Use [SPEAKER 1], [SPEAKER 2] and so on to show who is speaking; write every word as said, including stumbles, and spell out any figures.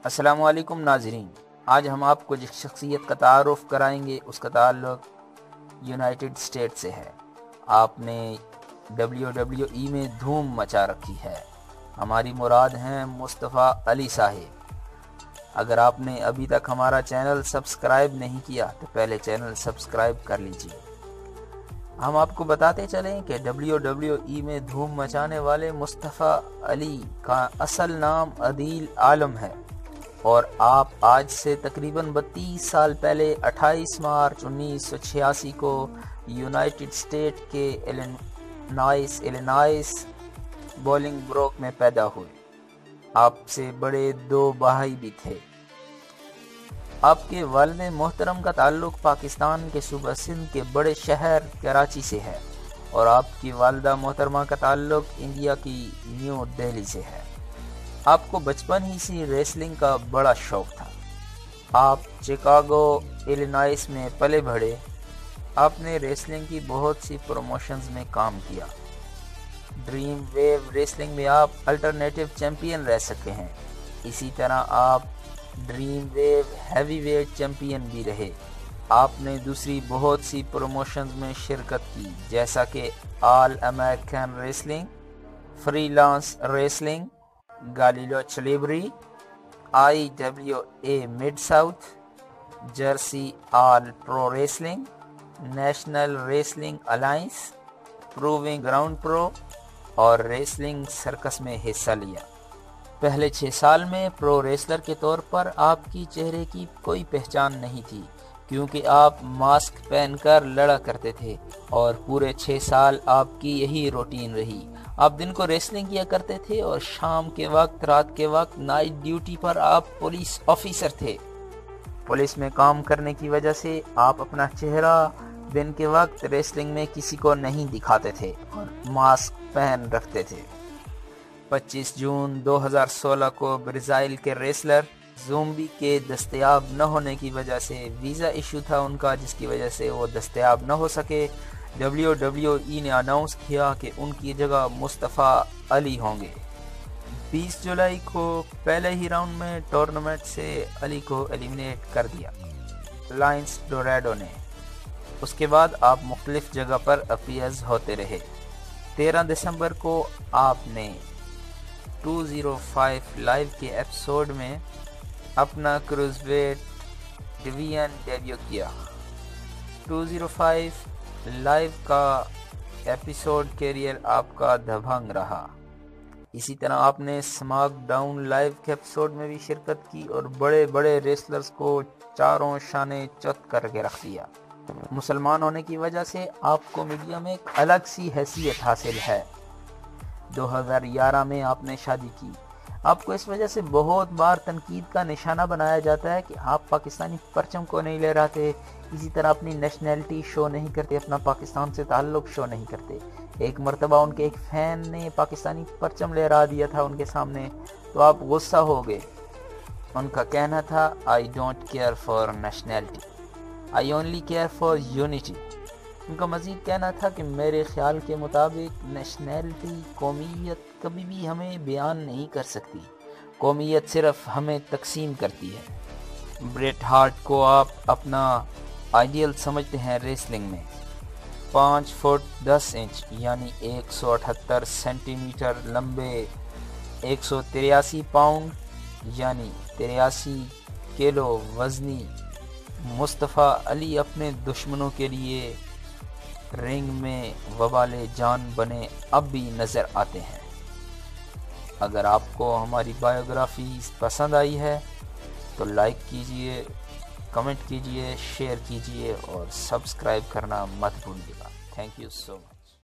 [SPEAKER 1] السلام علیکم ناظرین، آج ہم آپ کو جس شخصیت کا تعارف کرائیں گے اس کا تعلق یونائٹڈ اسٹیٹ سے ہے۔ آپ نے ڈبلیو ڈبلیو ای میں دھوم مچا رکھی ہے۔ ہماری مراد ہیں مصطفیٰ علی صاحب۔ اگر آپ نے ابھی تک ہمارا چینل سبسکرائب نہیں کیا تو پہلے چینل سبسکرائب کر لیجیے۔ ہم آپ کو بتاتے چلیں کہ ڈبلیو ڈبلیو ای میں دھوم مچانے والے مصطفیٰ علی کا اصل نام عدیل عالم ہے، اور آپ آج سے تقریباً بتیس سال پہلے اٹھائیس مارچ انیس سو چھیاسی کو یونائٹڈ اسٹیٹ کے ایلینائس ایلینائس بولنگ بروک میں پیدا ہوئے۔ آپ سے بڑے دو بھائی بھی تھے۔ آپ کے والد محترم کا تعلق پاکستان کے صوبہ سندھ کے بڑے شہر کراچی سے ہے، اور آپ کی والدہ محترمہ کا تعلق انڈیا کی نیو دہلی سے ہے۔ آپ کو بچپن ہی سے ریسلنگ کا بڑا شوق تھا۔ آپ چکاگو ایلینائس میں پلے بڑھے۔ آپ نے ریسلنگ کی بہت سی پروموشنز میں کام کیا۔ ڈریم ویو ریسلنگ میں آپ الٹرنیٹو چیمپئن رہ سکے ہیں۔ اسی طرح آپ Dream Wave heavyweight champion بھی رہے۔ آپ نے دوسری بہت سی پروموشنز میں شرکت کی، جیسا کہ All American Wrestling, Freelance Wrestling, گالیلو چلیبری، I W A Mid South, Jersey All Pro Wrestling, National Wrestling Alliance, Proving Ground Pro اور ریسلنگ سرکس میں حصہ لیا۔ پہلے چھ سال میں پرو ریسلر کے طور پر آپ کی چہرے کی کوئی پہچان نہیں تھی، کیونکہ آپ ماسک پہن کر لڑا کرتے تھے، اور پورے چھ سال آپ کی یہی روٹین رہی۔ آپ دن کو ریسلنگ کیا کرتے تھے اور شام کے وقت رات کے وقت نائٹ ڈیوٹی پر آپ پولیس آفیسر تھے۔ پولیس میں کام کرنے کی وجہ سے آپ اپنا چہرہ دن کے وقت ریسلنگ میں کسی کو نہیں دکھاتے تھے اور ماسک پہن رکھتے تھے۔ پچیس جون دو ہزار سولہ کو برازیل کے ریسلر زومبی کے دستیاب نہ ہونے کی وجہ سے ویزا ایشو تھا ان کا، جس کی وجہ سے وہ دستیاب نہ ہو سکے۔ ڈبلیو ڈبلیو ای نے اناؤنس کیا کہ ان کی جگہ مصطفیٰ علی ہوں گے۔ بیس جولائی کو پہلے ہی راؤنڈ میں ٹورنامنٹ سے علی کو ایلیمنیٹ کر دیا لائنس ڈوریڈو نے۔ اس کے بعد آپ مختلف جگہ پر اپیئرز ہوتے رہے۔ تیرہ دسمبر کو آپ نے دو سو پانچ لائیو کے ایپیسوڈ میں اپنا کروز ویٹ ڈویژن ڈیبیو کیا۔ دو سو پانچ لائیو کا ایپیسوڈ کیریئر آپ کا دبنگ رہا۔ اسی طرح آپ نے سماک ڈاؤن لائیو کے ایپیسوڈ میں بھی شرکت کی اور بڑے بڑے ریسلرز کو چاروں شانے چت کر کے رکھ دیا۔ مسلمان ہونے کی وجہ سے آپ کو میڈیا میں ایک الگ سی حیثیت حاصل ہے۔ دو ہزار گیارہ میں آپ نے شادی کی۔ آپ کو اس وجہ سے بہت بار تنقید کا نشانہ بنایا جاتا ہے کہ آپ پاکستانی پرچم کو نہیں لہراتے، اسی طرح اپنی نیشنلٹی شو نہیں کرتے، اپنا پاکستان سے تعلق شو نہیں کرتے۔ ایک مرتبہ ان کے ایک فین نے پاکستانی پرچم لہرا دیا تھا ان کے سامنے، تو آپ غصہ ہو گئے۔ ان کا کہنا تھا I don't care for nationality, I only care for unity. ان کا مزید کہنا تھا کہ میرے خیال کے مطابق نیشنلٹی، قومیت کبھی بھی ہمیں بیان نہیں کر سکتی، قومیت صرف ہمیں تقسیم کرتی ہے۔ بریٹ ہارٹ کو آپ اپنا آئیڈیل سمجھتے ہیں ریسلنگ میں۔ پانچ فٹ دس انچ یعنی ایک سو اٹھہتر سینٹی میٹر لمبے، ایک سو تریاسی پاؤنڈ یعنی تریاسی کلو وزنی مصطفیٰ علی اپنے دشمنوں کے لیے رنگ میں وبال جان بنے اب بھی نظر آتے ہیں۔ اگر آپ کو ہماری بایوگرافی پسند آئی ہے تو لائک کیجئے، کمنٹ کیجئے، شیئر کیجئے اور سبسکرائب کرنا مت بھولیے گا۔ Thank you so much.